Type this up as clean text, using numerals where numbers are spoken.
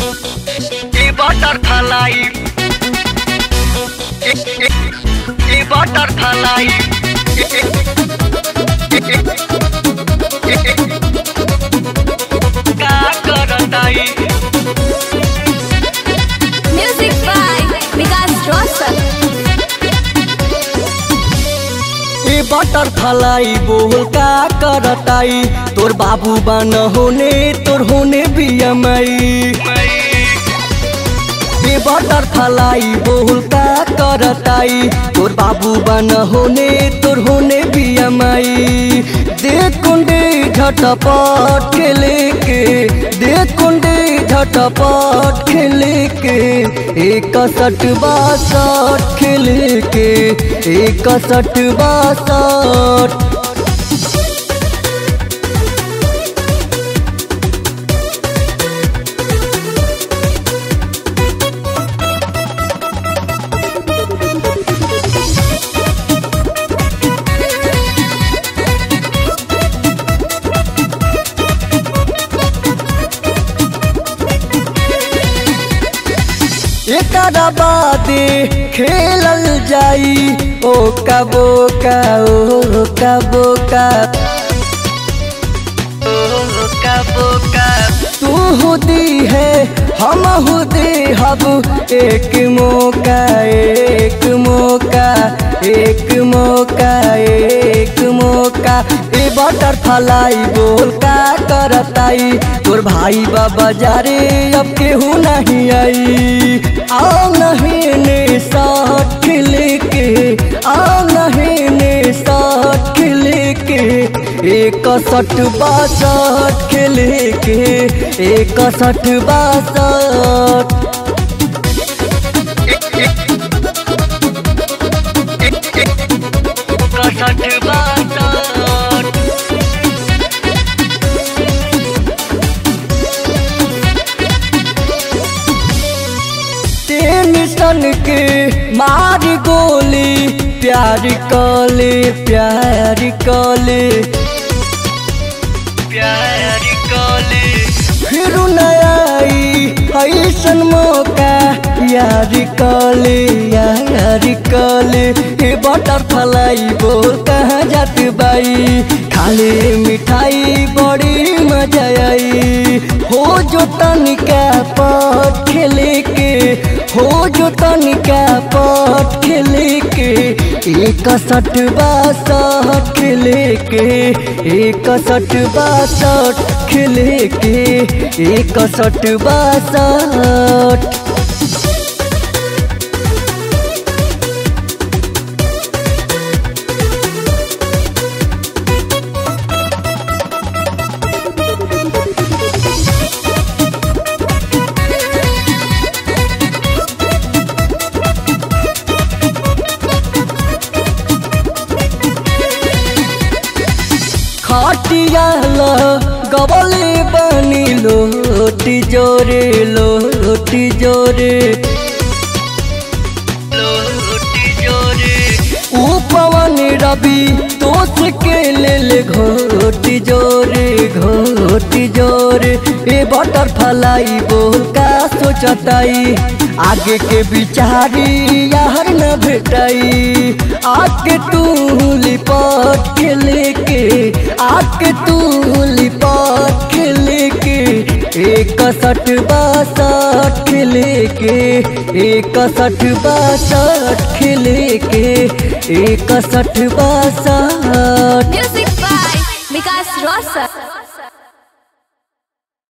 ए butterfly ए butterfly का करताई Music by Vikas Rosal. ए बटरफ्लाई बोल का करताई तोर बाबू बन होने तोर होने बियमई। ए बटरफ्लाई बोल का करताई तोर बाबू बन होने तोर होने बियमई। देख कुंडे झटपट खेले के देख कुंडे झटपट खेले के 61-62 खेले के 61-62। एकरा बादे खेलल जाई ओ कबोका ओ कबोका ओ कबोका तू हुदी है हम हुदी हब एक मौका एक मौका एक मौका एक मौका। ए बटरफ्लाई बोल का करताई तोर भाई बाबा जारे अब केहू नहीं आई। आओ नहीं ने साथ खेले के आओ नहीं ने साथ खेले के 61-62 खेले के 61-62। टेंशन के मार गोली प्यार कले प्यार कले प्यार कले फिर नई ऐसन मौका यार कले यार कले। ए बटरफ्लाई बोल कहाँ जात बाई खाले मिठाई बड़ी मजा आई। हो जो तनिका पट खेले के हो जो तनिका पट खेले के 61-62 खेले के 61-62 खेले के 61-62। खटिया गबले बनी लोटी जोरे लोटी जोरे लोटी जोरे पवन रवि दोस्त के ले घोटी जोरे घोटी जोरे। ए बटरफ्लाई बोल का सोचताई आगे के बिचारी यार न भेटाई। आके तू लिपट खेले के आके तू लिपट खेले के 61-62 खेले के 61-62 खेले के 61-62। Music by Vikas Rosal.